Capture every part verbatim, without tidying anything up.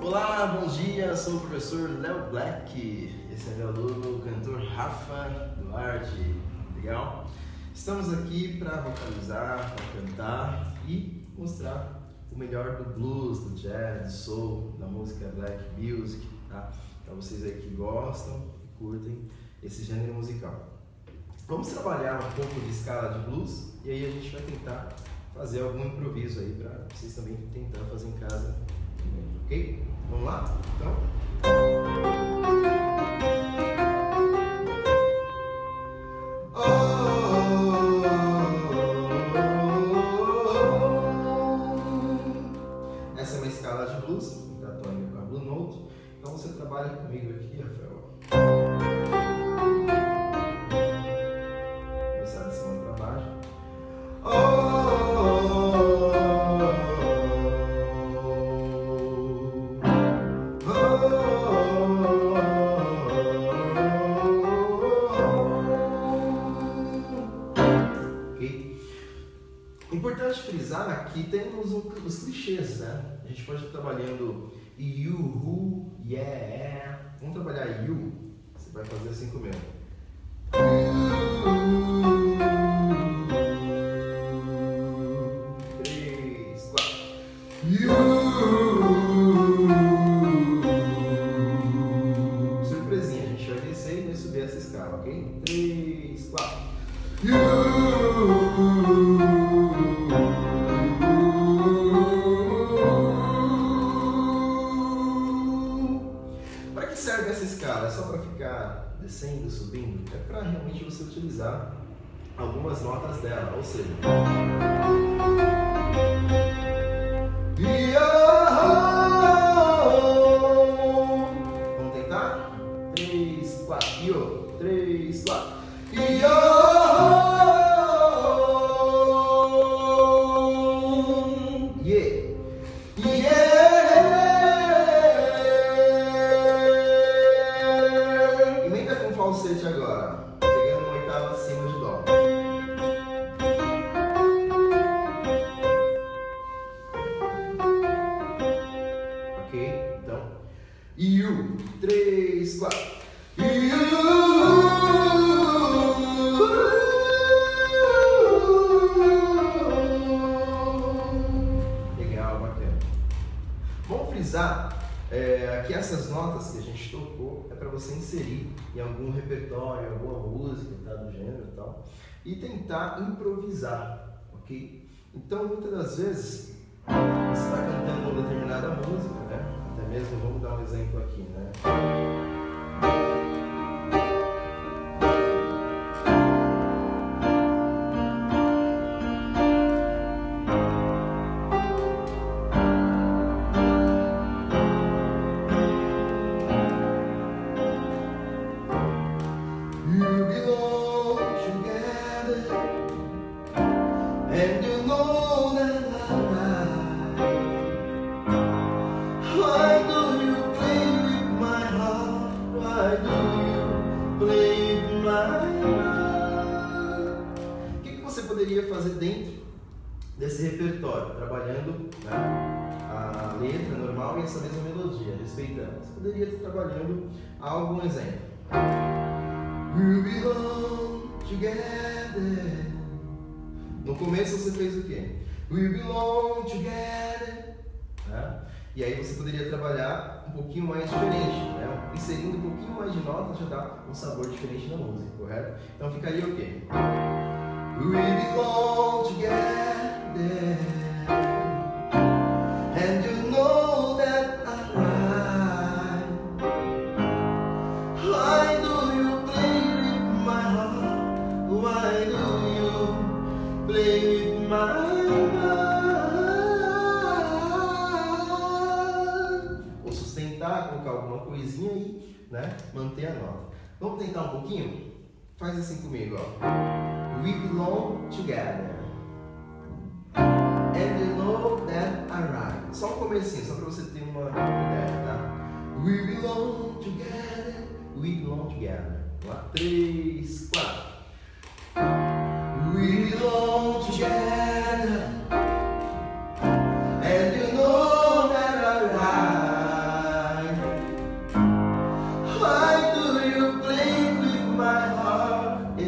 Olá, bom dia, sou o professor Léo Black, esse é meu aluno, o cantor Rafa Duarte, legal? Estamos aqui para vocalizar, para cantar e mostrar o melhor do blues, do jazz, do soul, da música black music, tá? Para vocês aí que gostam e curtem esse gênero musical. Vamos trabalhar um pouco de escala de blues e aí a gente vai tentar fazer algum improviso aí para vocês também tentar fazer em casa, ok? Vamos lá? Então... Essa é uma escala de blues, da tônica com a Blue Note. Então você trabalha comigo aqui, Rafael. Começar de cima para baixo. Importante frisar que temos os clichês, né? A gente pode estar trabalhando you, who, yeah. Vamos trabalhar you. Você vai fazer assim comigo. Três, quatro. You. Surpresinha, a gente vai descer e vai subir essa escala, ok? Três, quatro. You. Para que serve essa escala? É só para ficar descendo, subindo? É para realmente você utilizar algumas notas dela, ou seja... Vamos tentar? três, quatro, três, quatro. Falsete agora, pegando uma oitava acima de dó. Ok? Então, you, três, quatro. You. Legal, bacana. Vamos frisar. É, que essas notas que a gente tocou é para você inserir em algum repertório, alguma música, tá, do gênero e tal, e tentar improvisar, ok? Então, muitas das vezes, você está cantando uma determinada música, né? Até mesmo, vamos dar um exemplo aqui, né? And you know that I Why do you play with my heart? Why do you play with my heart? O que, que você poderia fazer dentro desse repertório, trabalhando, né, a letra normal e essa mesma melodia, respeitando? Você poderia estar trabalhando algum exemplo. We belong together. No começo você fez o quê? We belong together. Né? E aí você poderia trabalhar um pouquinho mais diferente, né? Inserindo um pouquinho mais de notas já dá um sabor diferente na música, correto? Então ficaria o quê? We belong together. And you know that I ride. Why do you play with my heart? Why do you play with my mind? Vou sustentar, colocar alguma coisinha aí, né? Manter a nota. Vamos tentar um pouquinho? Faz assim comigo, ó. We belong together. And you know that I ride. Só um comecinho, só para você ter uma ideia, tá? We belong together. We belong together. Vamos lá. Três, quatro. We belong together. And you know that I ride.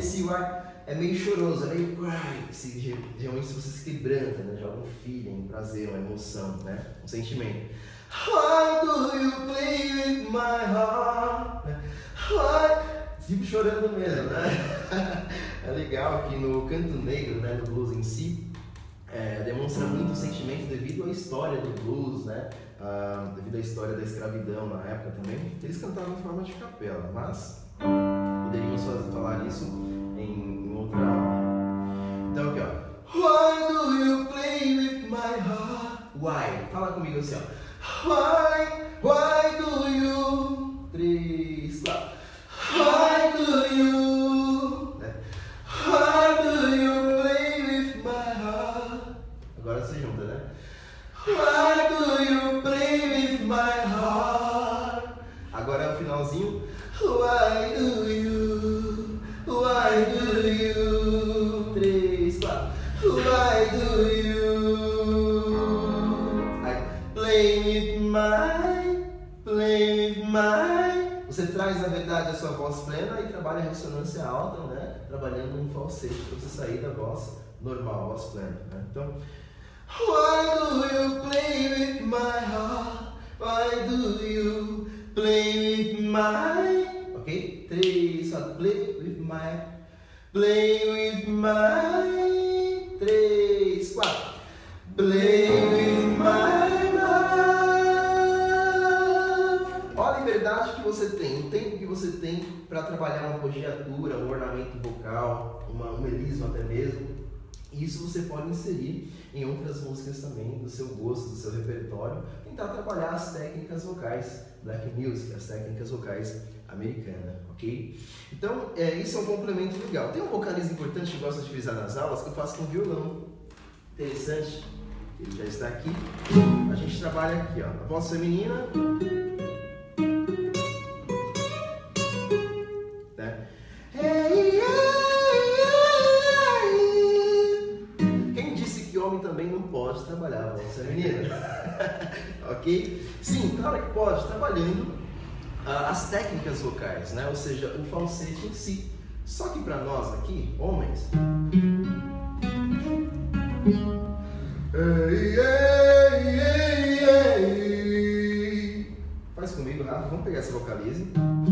esse why é meio choroso, é meio cry, se, realmente se você se quebranta, né? Joga um feeling, um prazer, uma emoção, né? Um sentimento. Why do you play with my heart? Why? Tipo chorando mesmo, né? É legal que no canto negro, né, no blues em si, é, demonstra muito sentimento devido à história do blues, né? Ah, devido à história da escravidão na época também. Eles cantavam em forma de capela, mas poderíamos falar isso em, em outra aula. Então aqui, ó. Why do you play with my heart? Why? Fala comigo assim, ó. Why? Why do you? Três, quatro. Why do you? Né? Why do you play with my heart? Agora se junta, né? Why do you play with my heart? Agora é o finalzinho. Why do you? Why do you? Três, quatro. Why do you? I play with my, play with my. Você traz, na verdade, a sua voz plena e trabalha a ressonância alta, né? Trabalhando um falsete para você sair da voz normal, voz plena, né? Então, why do you play with my heart? Why do you play with my... Ok? Três, quatro. Play with my... Play with my... Três, quatro. Play with my... Olha a liberdade que você tem, o tempo que você tem para trabalhar uma apogiatura, um ornamento vocal, uma, um melisma até mesmo. Isso você pode inserir em outras músicas também, do seu gosto, do seu repertório. Tentar trabalhar as técnicas vocais, black music, as técnicas vocais americanas, ok? Então, é, isso é um complemento legal. Tem um vocalista importante que eu gosto de utilizar nas aulas, que eu faço com violão. Interessante, ele já está aqui. A gente trabalha aqui, ó, a voz feminina. Né? Quem disse que homem também não pode trabalhar a voz feminina? Ok? Sim, claro que pode, trabalhando uh, as técnicas vocais, né? Ou seja, o falsete em si. Só que para nós aqui, homens, ei, ei, ei, ei. Faz comigo, Rafa, vamos pegar essa vocalize.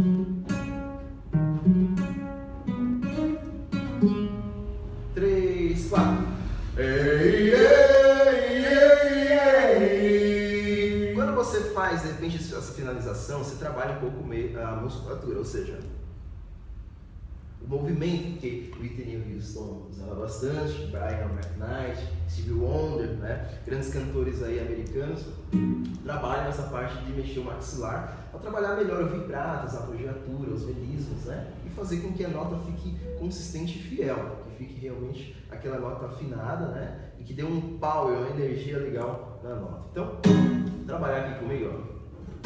Três, quatro. Ei, ei, ei, ei. Quando você faz, de repente, essa finalização, você trabalha um pouco a musculatura, ou seja, o movimento que Whitney Houston usava bastante, Brian McKnight, Stevie Wonder, né? Grandes cantores aí americanos, trabalham essa parte de mexer o maxilar para trabalhar melhor o vibrato, as apogiaturas, os melismos, né? E fazer com que a nota fique consistente e fiel, que fique realmente aquela nota afinada, né? E que dê um power, uma energia legal na nota. Então, trabalhar aqui comigo, ó.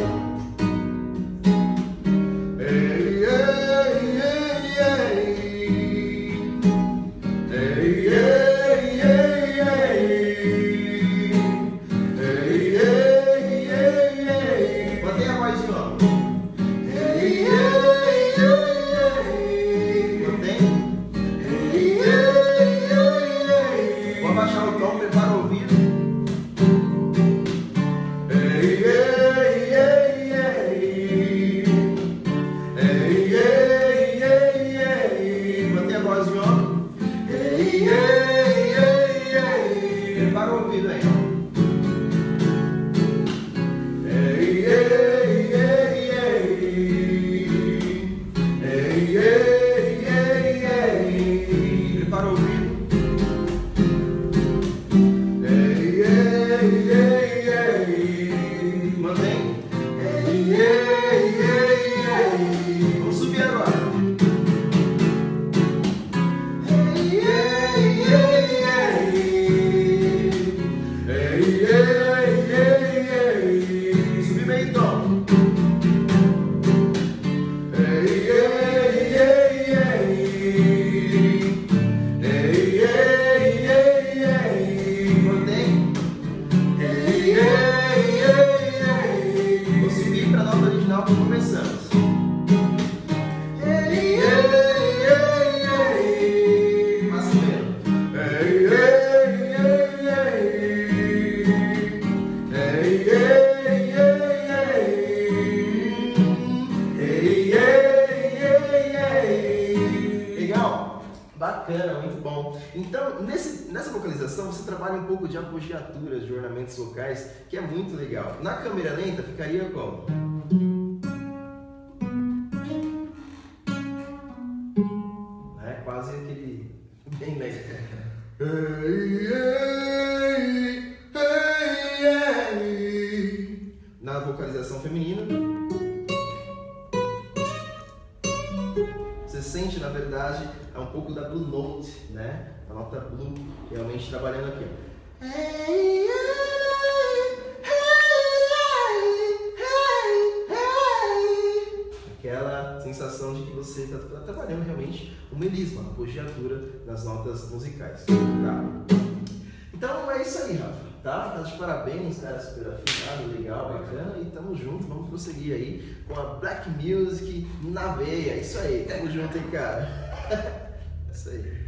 Ei, ei, ei, ei. Ei, ei, ei, ei. Ei, ei, ei, ei. Mantenha a voz de novo. Ei, ei, ei, ei. Mantém. Ei, ei, ei, ei. Vou abaixar o tom, prepara o ouvido. Ei, ei, ei, ei. Ei, Bacana, muito bom. Então, nesse, nessa vocalização, você trabalha um pouco de apogiaturas, de ornamentos vocais, que é muito legal. Na câmera lenta, ficaria como? É quase aquele... bem lento. Na vocalização feminina, você sente, na verdade, é um pouco da blue note, né? A nota blue, realmente trabalhando aqui. Aquela sensação de que você está trabalhando realmente o melisma, a apogiatura das notas musicais, tá? Então é isso aí, Rafa, tá? Tá de parabéns, cara, super afinado, legal, bacana, e tamo junto, vamos prosseguir aí com a Black Music na veia, é isso aí, tamo junto, hein, cara? É isso aí.